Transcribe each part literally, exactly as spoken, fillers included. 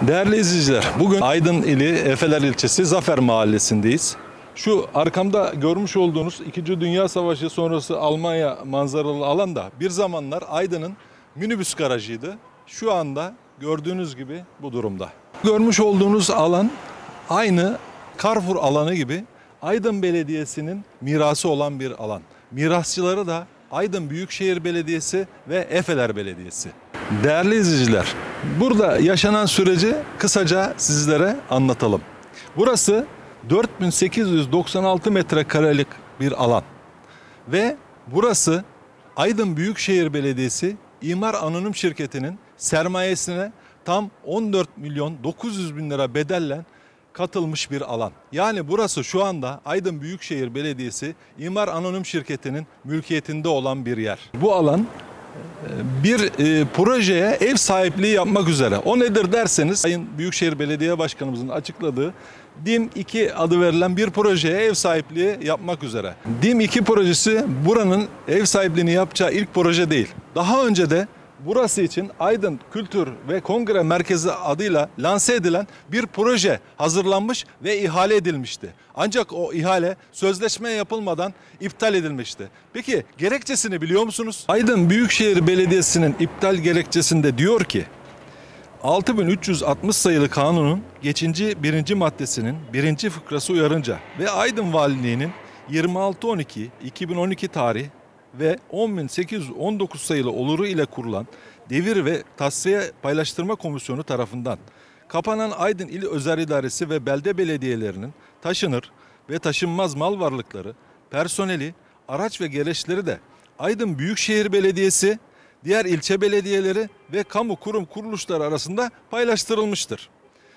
Değerli izleyiciler, bugün Aydın ili Efeler ilçesi Zafer Mahallesi'ndeyiz. Şu arkamda görmüş olduğunuz İkinci Dünya Savaşı sonrası Almanya manzaralı alanda bir zamanlar Aydın'ın minibüs garajıydı. Şu anda gördüğünüz gibi bu durumda. Görmüş olduğunuz alan aynı Carrefour alanı gibi Aydın Belediyesi'nin mirası olan bir alan. Mirasçıları da Aydın Büyükşehir Belediyesi ve Efeler Belediyesi. Değerli izleyiciler, burada yaşanan süreci kısaca sizlere anlatalım. Burası dört bin sekiz yüz doksan altı metrekarelik bir alan ve burası Aydın Büyükşehir Belediyesi İmar Anonim Şirketi'nin sermayesine tam on dört milyon dokuz yüz bin lira bedelle katılmış bir alan. Yani burası şu anda Aydın Büyükşehir Belediyesi İmar Anonim Şirketi'nin mülkiyetinde olan bir yer. Bu alan bir e, projeye ev sahipliği yapmak üzere. O nedir derseniz, Aydın Büyükşehir Belediye Başkanımızın açıkladığı DİM iki adı verilen bir projeye ev sahipliği yapmak üzere. DİM iki projesi buranın ev sahipliğini yapacağı ilk proje değil. Daha önce de burası için Aydın Kültür ve Kongre Merkezi adıyla lanse edilen bir proje hazırlanmış ve ihale edilmişti. Ancak o ihale sözleşme yapılmadan iptal edilmişti. Peki gerekçesini biliyor musunuz? Aydın Büyükşehir Belediyesi'nin iptal gerekçesinde diyor ki, altı bin üç yüz altmış sayılı kanunun geçinci birinci maddesinin birinci fıkrası uyarınca ve Aydın Valiliğinin yirmi altı on iki iki bin on iki tarih ve on bin sekiz yüz on dokuz sayılı oluru ile kurulan Devir ve Tasfiye Paylaştırma Komisyonu tarafından kapanan Aydın İl Özel İdaresi ve belde belediyelerinin taşınır ve taşınmaz mal varlıkları, personeli, araç ve gereçleri de Aydın Büyükşehir Belediyesi, diğer ilçe belediyeleri ve kamu kurum kuruluşları arasında paylaştırılmıştır.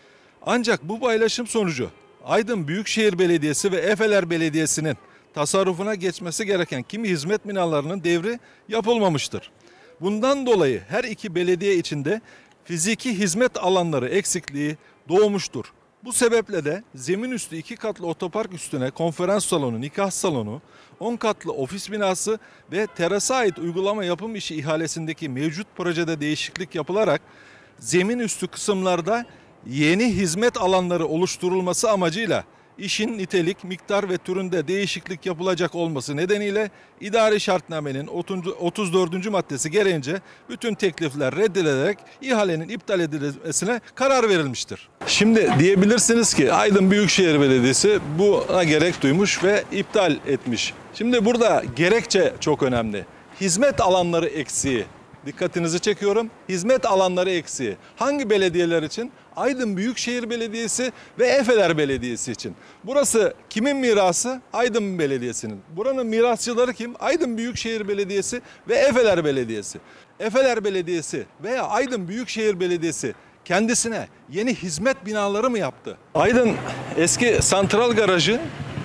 Ancak bu paylaşım sonucu Aydın Büyükşehir Belediyesi ve Efeler Belediyesi'nin tasarrufuna geçmesi gereken kimi hizmet binalarının devri yapılmamıştır. Bundan dolayı her iki belediye içinde fiziki hizmet alanları eksikliği doğmuştur. Bu sebeple de zemin üstü iki katlı otopark üstüne konferans salonu, nikah salonu, on katlı ofis binası ve terasa ait uygulama yapım işi ihalesindeki mevcut projede değişiklik yapılarak zemin üstü kısımlarda yeni hizmet alanları oluşturulması amacıyla işin nitelik, miktar ve türünde değişiklik yapılacak olması nedeniyle idari şartnamenin otuz dördüncü maddesi gereğince bütün teklifler reddedilerek ihalenin iptal edilmesine karar verilmiştir. Şimdi diyebilirsiniz ki Aydın Büyükşehir Belediyesi buna gerek duymuş ve iptal etmiş. Şimdi burada gerekçe çok önemli. Hizmet alanları eksiği. Dikkatinizi çekiyorum. Hizmet alanları eksiği. Hangi belediyeler için? Aydın Büyükşehir Belediyesi ve Efeler Belediyesi için. Burası kimin mirası? Aydın Belediyesi'nin. Buranın mirasçıları kim? Aydın Büyükşehir Belediyesi ve Efeler Belediyesi. Efeler Belediyesi veya Aydın Büyükşehir Belediyesi kendisine yeni hizmet binaları mı yaptı? Aydın eski santral garajı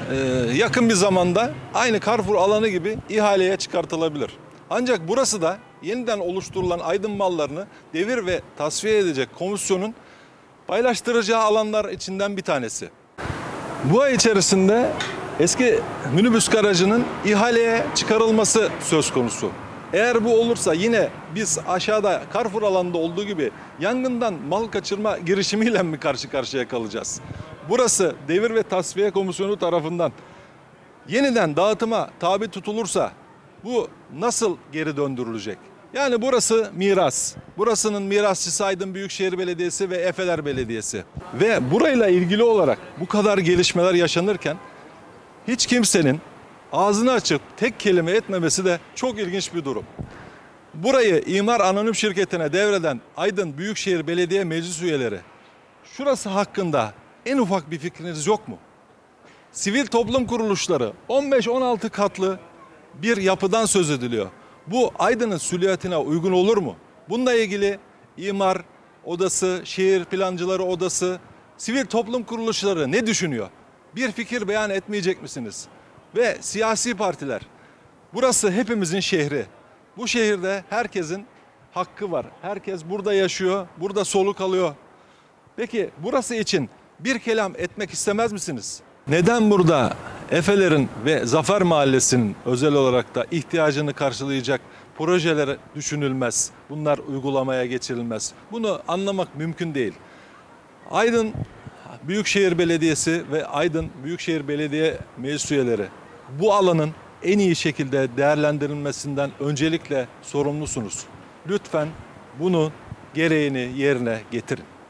yakın bir zamanda aynı Carrefour alanı gibi ihaleye çıkartılabilir. Ancak burası da yeniden oluşturulan Aydın mallarını devir ve tasfiye edecek komisyonun paylaştıracağı alanlar içinden bir tanesi. Bu ay içerisinde eski minibüs garajının ihaleye çıkarılması söz konusu. Eğer bu olursa yine biz aşağıda Carrefour alanında olduğu gibi yangından mal kaçırma girişimiyle mi karşı karşıya kalacağız? Burası devir ve tasfiye komisyonu tarafından yeniden dağıtıma tabi tutulursa bu nasıl geri döndürülecek? Yani burası miras. Burasının mirasçısı Aydın Büyükşehir Belediyesi ve Efeler Belediyesi. Ve burayla ilgili olarak bu kadar gelişmeler yaşanırken hiç kimsenin ağzını açıp tek kelime etmemesi de çok ilginç bir durum. Burayı İmar Anonim Şirketi'ne devreden Aydın Büyükşehir Belediye Meclis üyeleri, şurası hakkında en ufak bir fikriniz yok mu? Sivil toplum kuruluşları on beş on altı katlı bir yapıdan söz ediliyor. Bu Aydın'ın silüetine uygun olur mu? Bununla ilgili imar odası, şehir plancıları odası, sivil toplum kuruluşları ne düşünüyor? Bir fikir beyan etmeyecek misiniz? Ve siyasi partiler, burası hepimizin şehri. Bu şehirde herkesin hakkı var. Herkes burada yaşıyor, burada soluk alıyor. Peki burası için bir kelam etmek istemez misiniz? Neden burada Efeler'in ve Zafer Mahallesi'nin özel olarak da ihtiyacını karşılayacak projeler düşünülmez? Bunlar uygulamaya geçirilmez. Bunu anlamak mümkün değil. Aydın Büyükşehir Belediyesi ve Aydın Büyükşehir Belediye Meclis üyeleri bu alanın en iyi şekilde değerlendirilmesinden öncelikle sorumlusunuz. Lütfen bunun gereğini yerine getirin.